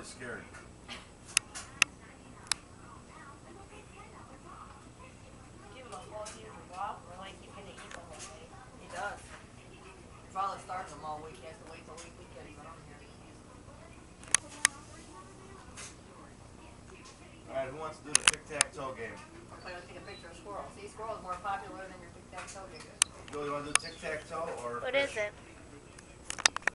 really scared. Give him a whole huge waffle like he's gonna eat the whole thing. He does. Father starts them all week. He has to wait till weekend to get on here. Alright, who wants to do the tic-tac-toe game? I'm going to take a picture of Squirrel. See, Squirrel is more popular than your tic-tac-toe game. Joel, you want to do tic-tac-toe or What fish? is it?